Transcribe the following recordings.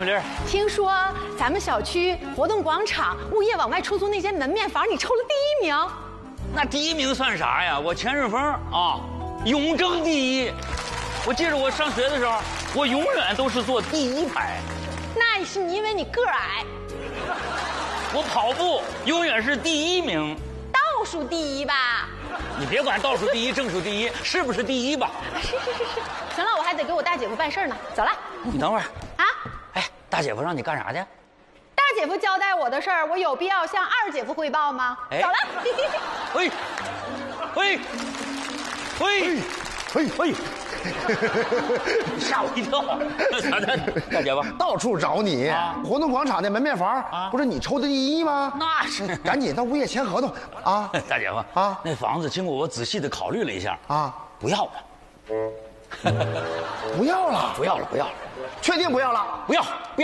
玲， 听说咱们小区活动广场物业往外出租那间门面房，你抽了第1名。 那第1名算啥呀？我钱顺风啊，永争第1。我记得我上学的时候，我永远都是坐第1排。 那是因为你个儿矮。 我跑步永远是第1名， 倒数第1吧。 你别管倒数第1、正数第1，是不是第1吧？ 是。行了，我还得给我大姐夫办事呢，走了。 你等会儿啊。 哎，大姐夫让你干啥去？ 大姐夫交代我的事儿，我有必要向二姐夫汇报吗？ 哎、 走了。 喂， 吓我一跳！咋的，大姐夫？ 到处找你。活动广场那门面房不是你抽的第1吗？ 那是， 赶紧到物业签合同啊！ 大姐夫啊，那房子经过我仔细的考虑了一下啊，不要了。 不要了， 不要了， 确定不要了？ 不要！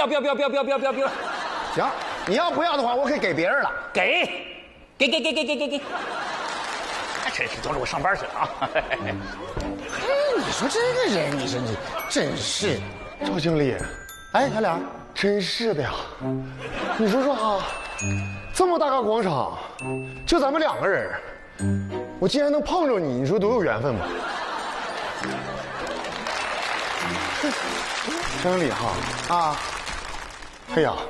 行，你要不要的话，我可以给别人了。 给！真是，等着我上班去了啊！ 嘿，你说这个人，你说你真是，赵经理，哎，小脸，真是的呀，你说说啊，这么大个广场，就咱们2个人，我竟然能碰着你，你说多有缘分吧？张经理哈啊，哎呀，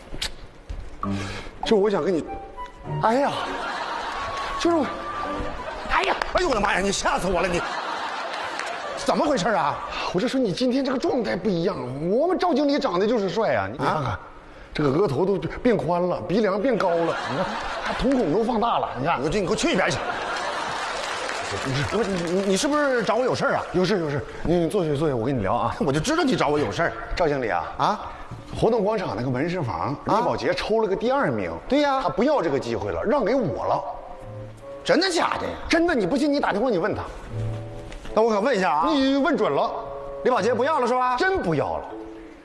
就我想跟你，哎呀，就是我，哎呦我的妈呀，你吓死我了你！怎么回事啊？我就说你今天这个状态不一样，我们赵经理长得就是帅啊！你看看，这个额头都变宽了，鼻梁变高了，你看，还瞳孔都放大了。你看，你给我去一边去！不是你是不是找我有事啊？有事，你坐下，我跟你聊啊。我就知道你找我有事。赵经理啊，活动广场那个门市房，李宝杰抽了个第2名。对呀，他不要这个机会了，让给我了。真的假的？真的，你不信你打电话你问他。那我可问一下啊，你问准了，李宝杰不要了是吧？真不要了。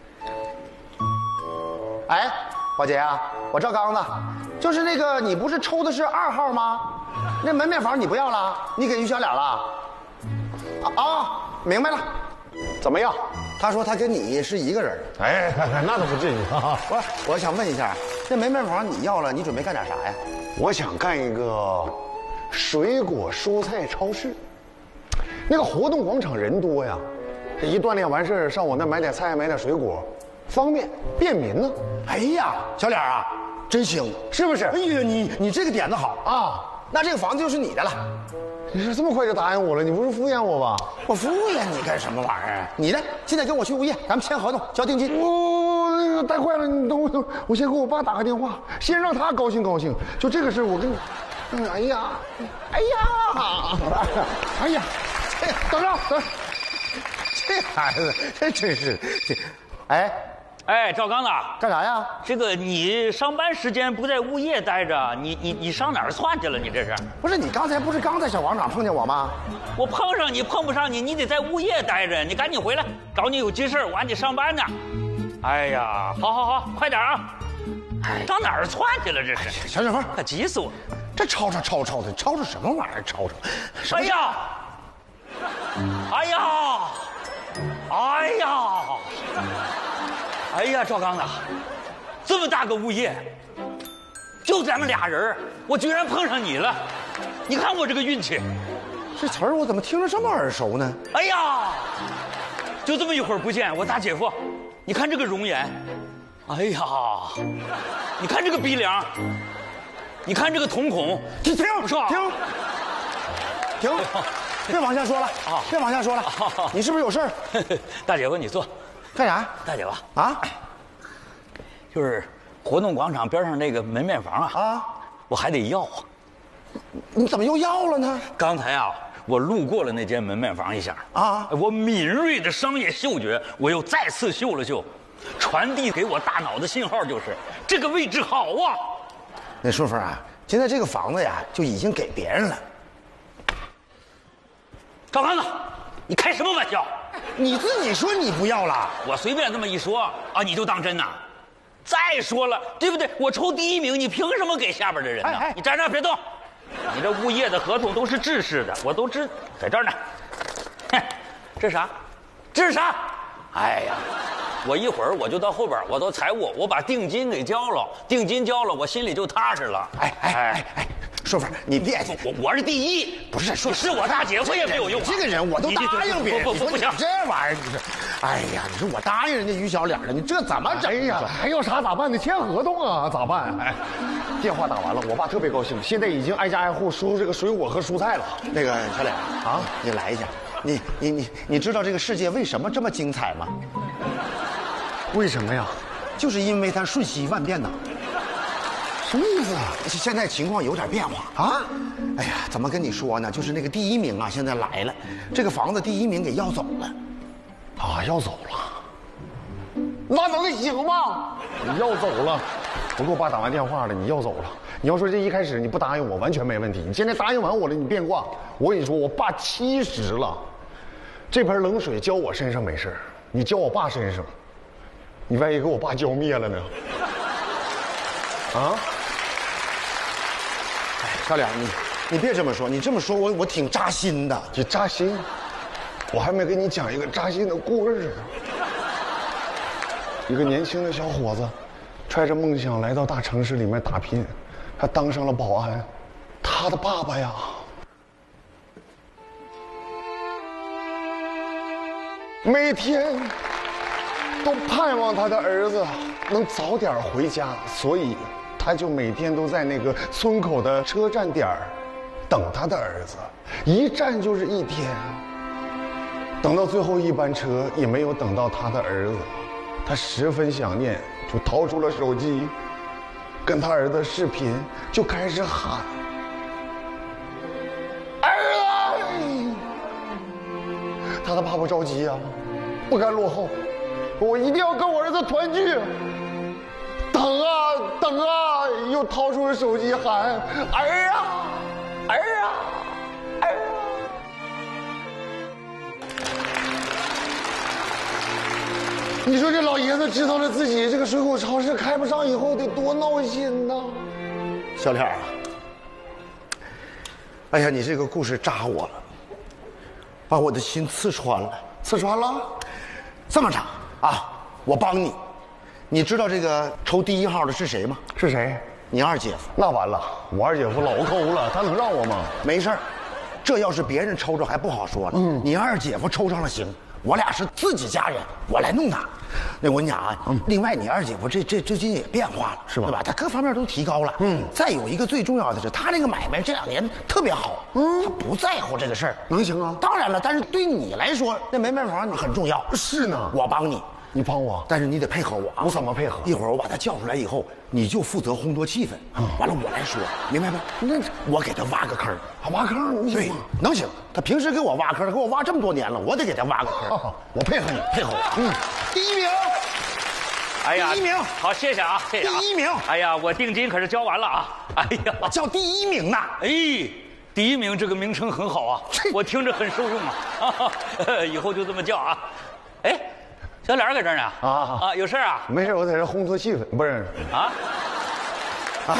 哎，宝杰啊，我赵刚子，就是那个你不是抽的是2号吗？那门面房你不要了，你给于小脸了？明白了。怎么样？他说他跟你是一个人。哎，那倒不至于啊。我想问一下，那门面房你要了，你准备干点啥呀？我想干一个水果蔬菜超市。那个活动广场人多呀，这一锻炼完事上我那买点菜买点水果，方便便民呢。哎呀，小脸啊，真行，是不是？哎呀，你这个点子好啊，那这个房子就是你的了。你是这么快就答应我了？你不是敷衍我吧？我敷衍你干什么玩意儿？你呢？现在跟我去物业，咱们签合同，交定金。那个太快了，你等我先给我爸打个电话，先让他高兴高兴。就这个事，我跟你，哎呀，等着，这孩子真是， 哎，赵刚子， 干啥呀？ 这个你上班时间不在物业待着，你上哪儿窜去了？你这是？ 不是你刚才不是刚在小广场碰见我吗？ 我碰上你碰不上你，你得在物业待着。你赶紧回来，找你有急事，我还得上班呢。哎呀，好，快点啊！哎，上哪儿窜去了？这是小雪峰， 可急死我！ 这吵的，吵什么玩意儿？吵！ 哎呀！哎呀，赵刚子，这么大个物业，就咱们俩人，我居然碰上你了！你看我这个运气。 这词儿我怎么听着这么耳熟呢？ 哎呀，就这么一会儿不见，我大姐夫，你看这个容颜，哎呀，你看这个鼻梁，你看这个瞳孔， 停， 是吧？ 停，别往下说了啊！别往下说了，你是不是有事儿？ 大姐夫，你坐。 干啥？ 大姐夫啊， 就是活动广场边上那个门面房啊，我还得要啊。 你怎么又要了呢？ 刚才啊，我路过了那间门面房一下啊，我敏锐的商业嗅觉，我又再次嗅了嗅，传递给我大脑的信号就是这个位置好啊。 那顺风啊，现在这个房子呀就已经给别人了。 赵刚子，你开什么玩笑？ 你自己说你不要了， 我随便这么一说啊，你就当真呐？再说了，对不对？我抽第1名，你凭什么给下边的人呢？你站这儿别动，你这物业的合同都是制式的，我都知，在这儿呢。哼，这是啥？这是啥？哎呀， 我一会儿我就到后边，我到财务，我把定金给交了，定金交了，我心里就踏实了。 哎，顺风，你别介， 我是第一， 不是说是我大姐夫也没有用。 这个人我都答应别人， 不行， 这玩意儿你说，哎呀，你说我答应人家于小脸了，你这怎么整呀？ 还有啥咋办呢？签合同啊，咋办？哎，电话打完了，我爸特别高兴，现在已经挨家挨户收这个水果和蔬菜了。 那个小脸啊，你来一下，你知道这个世界为什么这么精彩吗？ 为什么呀？ 就是因为它瞬息万变呐。 什么意思啊？ 现在情况有点变化啊！哎呀，怎么跟你说呢？就是那个第一名啊，现在来了，这个房子第一名给要走了。 啊，要走了？那能行吗？你要走了，我给我爸打完电话了，你要走了。你要说这一开始你不答应我，完全没问题。你现在答应完我了，你变卦。我跟你说，我爸70了，这盆冷水浇我身上没事，你浇我爸身上，你万一给我爸浇灭了呢？啊？ 小脸，你别这么说，你这么说我挺扎心的。 你扎心？我还没给你讲一个扎心的故事。一个年轻的小伙子，揣着梦想来到大城市里面打拼，他当上了保安。他的爸爸呀，每天都盼望他的儿子能早点回家，所以他就每天都在那个村口的车站点等他的儿子，一站就是1天。等到最后一班车也没有等到他的儿子，他十分想念，就掏出了手机，跟他儿子视频，就开始喊：“儿子！”他的爸爸着急啊，不甘落后，我一定要跟我儿子团聚。等啊等啊，又掏出了手机喊：“儿啊，儿啊，儿啊！”你说这老爷子知道了自己这个水果超市开不上以后得多闹心呐！ 小脸啊，哎呀，你这个故事扎我了，把我的心刺穿了。 刺穿了？ 这么着啊，我帮你。你知道这个抽第1号的是谁吗？ 是谁？ 你二姐夫。 那完了，我二姐夫老抠了，他能让我吗？ 没事儿，这要是别人抽着还不好说了。你二姐夫抽上了行，我俩是自己家人，我来弄他。那我跟你讲啊，另外你二姐夫这最近也变化了， 是吧？ 对吧？他各方面都提高了。再有一个最重要的是，他那个买卖这2年特别好。他不在乎这个事儿， 能行啊？ 当然了，但是对你来说，那门面房你很重要。 是呢， 我帮你。 你帮我， 但是你得配合我啊！ 我怎么配合？ 一会儿我把他叫出来以后，你就负责烘托气氛。完了我来说，明白吗？那我给他挖个坑， 挖坑， 对，能行。他平时给我挖坑，给我挖这么多年了，我得给他挖个坑。 我配合你， 配合我。第1名。 哎呀， 第1名， 好，谢谢啊，谢谢啊。 第1名。 哎呀，我定金可是交完了啊。哎呀， 叫第1名呢。 哎，第1名这个名称很好啊，我听着很受用啊。以后就这么叫啊。哎。小脸搁这儿呢啊，有事啊？ 没事，我在这烘托气氛，不是啊？ 哎，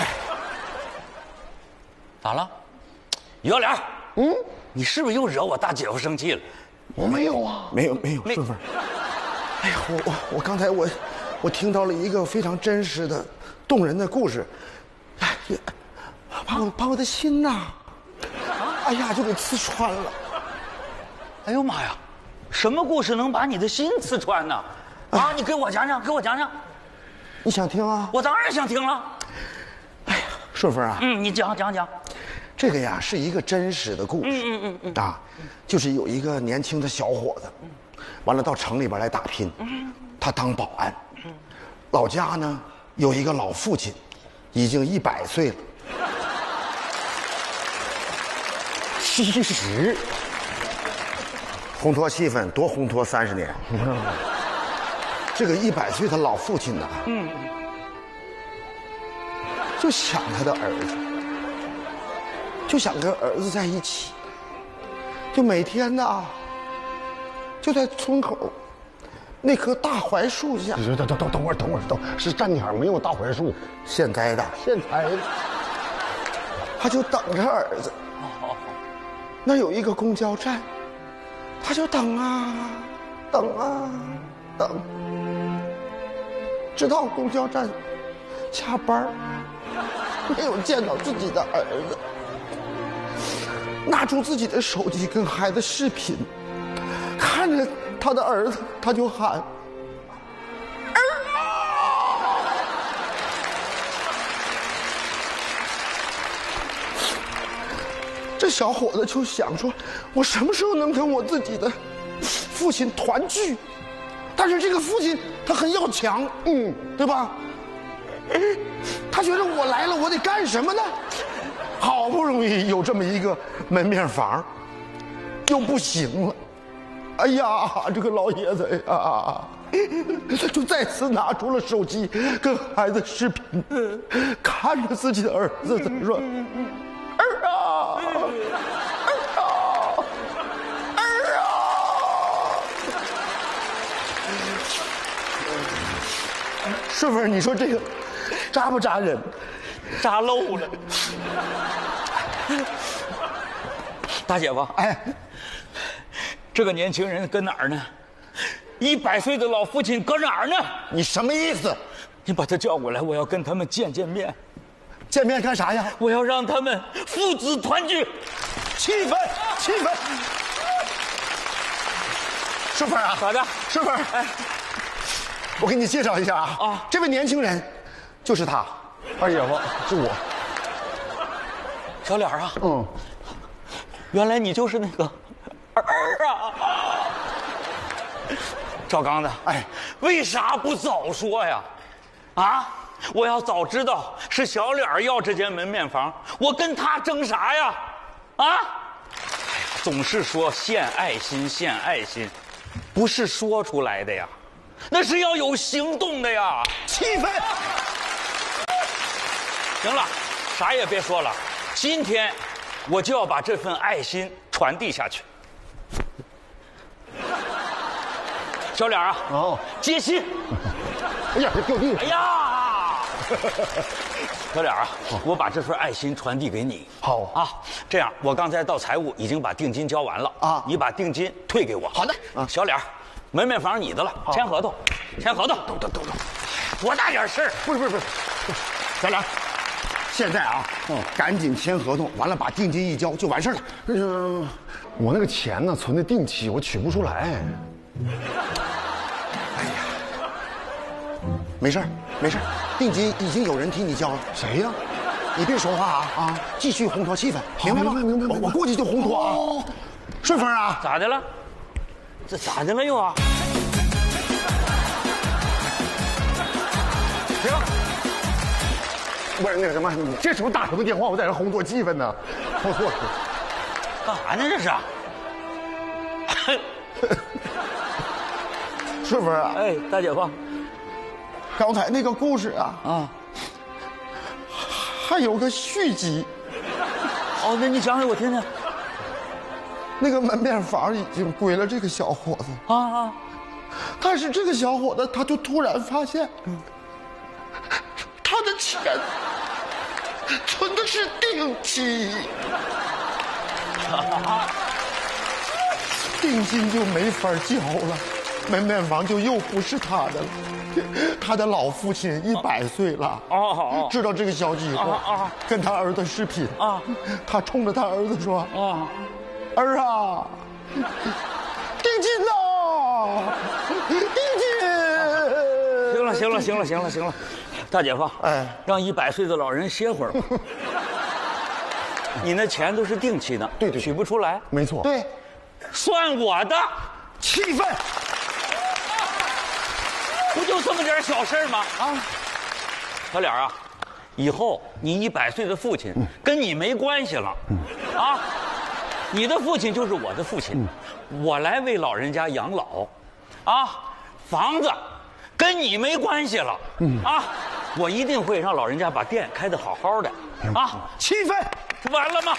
咋了？于小脸，你是不是又惹我大姐夫生气了？ 我没有啊， 没有，顺风。哎呀，我刚才我听到了一个非常真实的、动人的故事，哎呀，把我的心呐，哎呀，就给刺穿了。 哎呦妈呀！什么故事能把你的心刺穿呢？啊，你给我讲讲，给我讲讲。 你想听啊？ 我当然想听了。 哎呀，顺风啊， 你讲。 这个呀是一个真实的故事。啊，就是有一个年轻的小伙子，完了到城里边来打拼，他当保安。老家呢有一个老父亲，已经100岁了。70。烘托气氛，多烘托30年。这个100岁的老父亲呢，就想他的儿子，就想跟儿子在一起，就每天呢，就在村口那棵大槐树下。 等会儿，是站点没有大槐树， 现摘的，他就等着儿子。那有一个公交站。他就等啊，等啊，等， 直到公交站下班，没有见到自己的儿子。拿出自己的手机跟孩子视频，看着他的儿子，他就喊：“儿啊！”这小伙子就想说：“我什么时候能跟我自己的父亲团聚？”但是这个父亲他很要强，对吧？他觉得我来了，我得干什么呢？好不容易有这么一个门面房，又不行了。哎呀，这个老爷子呀，就再次拿出了手机，跟孩子视频，看着自己的儿子，怎么说？儿啊，儿啊，儿啊！顺风，你说这个扎不扎人？ 扎漏了。大姐夫，哎，这个年轻人搁哪儿呢？100岁的老父亲搁哪儿呢？ 你什么意思？ 你把他叫过来，我要跟他们见面。 见面干啥呀？ 我要让他们父子团聚， 气氛。顺风啊， 咋的？ 顺风，哎，我给你介绍一下啊，这位年轻人就是他，二姐夫，是我。 小脸啊，原来你就是那个儿啊！赵刚子，哎，为啥不早说呀？啊，我要早知道是小脸要这间门面房，我跟他争啥呀？啊！哎呀，总是说献爱心，献爱心，不是说出来的呀，那是要有行动的呀。 气氛。 行了，啥也别说了。今天我就要把这份爱心传递下去。小脸啊，接心。 哎呀，掉地上！ 哎呀，小脸啊，我把这份爱心传递给你。 好啊，这样我刚才到财务已经把定金交完了啊，你把定金退给我。 好的， 小脸，门面房你的了，签合同，签合同。都，多大点事儿？ 不是，小脸。现在啊，赶紧签合同，完了把定金一交就完事儿了。 我那个钱呢，存的定期，我取不出来。 哎呀，没事，定金已经有人替你交了。 谁呀？ 你别说话啊，继续烘托气氛，明白吗？ 明白。 我过去就烘托啊。顺风啊， 咋的了？这咋的了又啊？ 行。不是那个什么，你这时候打什么电话？我在这烘托气氛呢。烘托。 干啥呢？这是？ 顺风啊， 哎，大姐夫， 刚才那个故事啊，还有个续集。 哦，那你讲给我听听。 那个门面房已经归了这个小伙子啊，但是这个小伙子他就突然发现，他的钱存的是定期，定金就没法交了，门面房就又不是他的了。他的老父亲100岁了，知道这个消息以后，跟他儿子视频他冲着他儿子说儿啊，定金呐，定金！ 行了，大姐夫，哎，让100岁的老人歇会儿吧。你那钱都是定期的， 对， 取不出来， 没错， 对， 算我的。 气氛， 不就这么点小事吗？小脸啊，以后你100岁的父亲跟你没关系了，你的父亲就是我的父亲，我来为老人家养老，房子跟你没关系了，我一定会让老人家把店开得好好的， 气氛， 完了吗？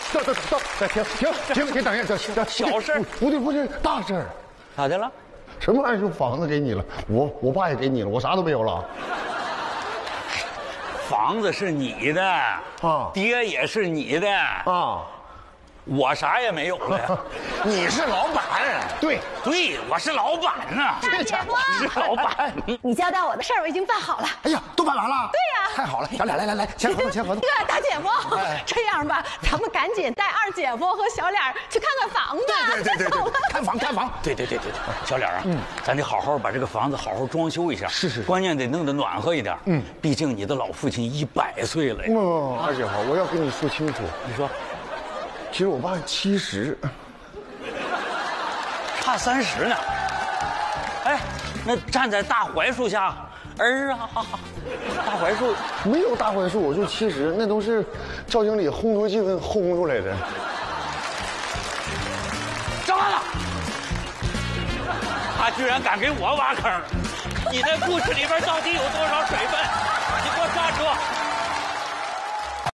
停，等一下， 小事不对，大事儿， 咋的了？ 什么玩意儿？房子给你了，我爸也给你了，我啥都没有了。 房子是你的爹也是你的我啥也没有了呀。 你是老板， 对， 对，我是老板呐。 大姐夫， 是老板。 你交代我的事儿我已经办好了。 哎呀，都办完了。 对呀太好了，小脸来，签合同，签合同。 这大姐夫，这样吧，咱们赶紧带二姐夫和小脸去看看房子。 对，看房。 对，小脸啊，咱得好好把这个房子好好装修一下。是，关键得弄得暖和一点。毕竟你的老父亲100岁了呀。 二姐夫，我要跟你说清楚， 你说， 其实我爸70， 差30呢。哎，那站在大槐树下，儿啊，大槐树没有大槐树我就70，那都是赵经理烘托气氛烘出来的。 炸了！他居然敢给我挖坑！你在故事里边到底有多少水分？你给我刹车！